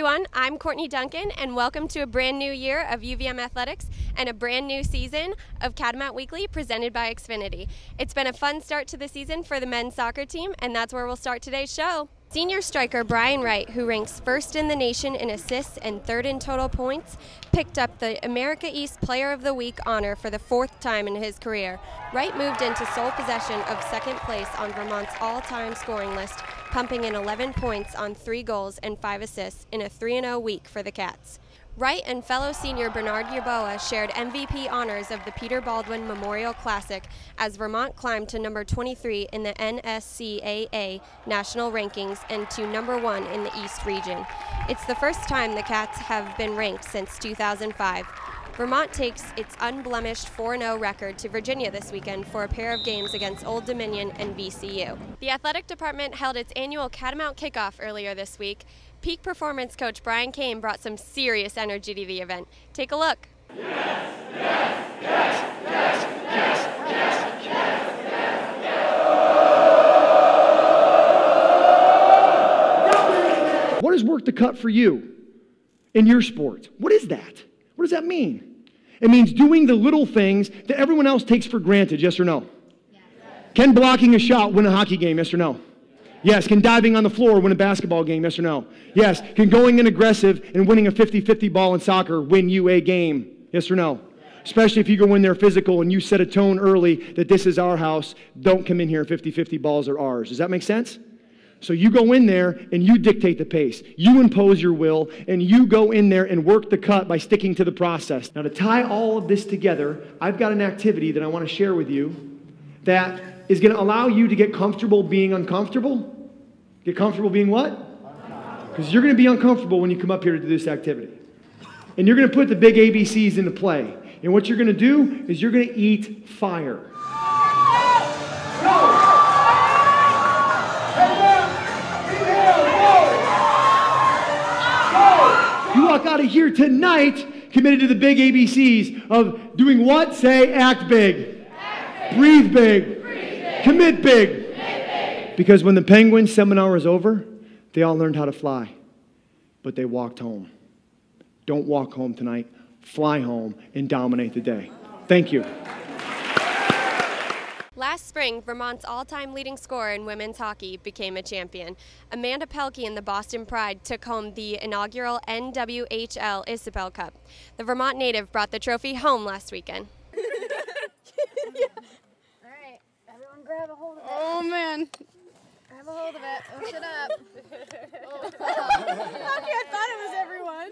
everyone, I'm Courtney Duncan, and welcome to a brand new year of UVM Athletics and a brand new season of Catamount Weekly presented by XFINITY. It's been a fun start to the season for the men's soccer team, and that's where we'll start today's show. Senior striker Brian Wright, who ranks first in the nation in assists and third in total points, picked up the America East Player of the Week honor for the fourth time in his career. Wright moved into sole possession of second place on Vermont's all-time scoring list, pumping in 11 points on 3 goals and 5 assists in a 3-0 week for the Cats. Wright and fellow senior Bernard Yerboa shared MVP honors of the Peter Baldwin Memorial Classic as Vermont climbed to number 23 in the NSCAA national rankings and to number 1 in the East region. It's the first time the Cats have been ranked since 2005. Vermont takes its unblemished 4-0 record to Virginia this weekend for a pair of games against Old Dominion and VCU. The athletic department held its annual Catamount kickoff earlier this week. Peak performance coach Brian Cain brought some serious energy to the event. Take a look. Yes, yes, yes, yes, yes, yes, yes, yes. What has worked the cut for you in your sport? What is that? What does that mean? It means doing the little things that everyone else takes for granted, yes or no? Yes. Can blocking a shot win a hockey game, yes or no? Yes. Can diving on the floor win a basketball game, yes or no? Yes. Can going in aggressive and winning a 50-50 ball in soccer win you a game, yes or no? Especially if you go in there physical and you set a tone early that this is our house, don't come in here 50-50 balls are ours. Does that make sense? So you go in there and you dictate the pace. You impose your will and you go in there and work the cut by sticking to the process. Now to tie all of this together, I've got an activity that I want to share with you that is going to allow you to get comfortable being uncomfortable. Get comfortable being what? Because you're going to be uncomfortable when you come up here to do this activity. And you're going to put the big ABCs into play. And what you're going to do is you're going to eat fire. Go! You walk out of here tonight committed to the big ABCs of doing what? Say, act big. Act big. Breathe big. Breathe big. Commit big. Commit big. Because when the Penguins seminar was over, they all learned how to fly. But they walked home. Don't walk home tonight. Fly home and dominate the day. Thank you. Last spring, Vermont's all-time leading scorer in women's hockey became a champion. Amanda Pelkey and the Boston Pride took home the inaugural NWHL Isobel Cup. The Vermont native brought the trophy home last weekend. Yeah. All right, everyone grab a hold of it. Oh, man. Grab a hold of it. Lift it up. Okay, I thought it was everyone.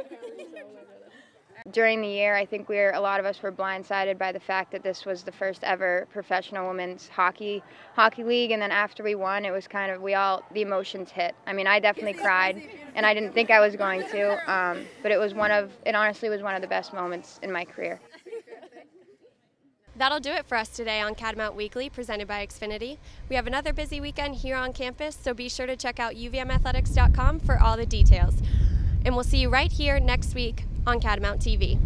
During the year, I think a lot of us were blindsided by the fact that this was the first ever professional women's hockey league, and then after we won, it was kind of, the emotions hit. I mean, I definitely cried, and I didn't think I was going to, but it honestly was one of the best moments in my career. That'll do it for us today on Catamount Weekly, presented by XFINITY. We have another busy weekend here on campus, so be sure to check out uvmathletics.com for all the details. And we'll see you right here next week on Catamount TV.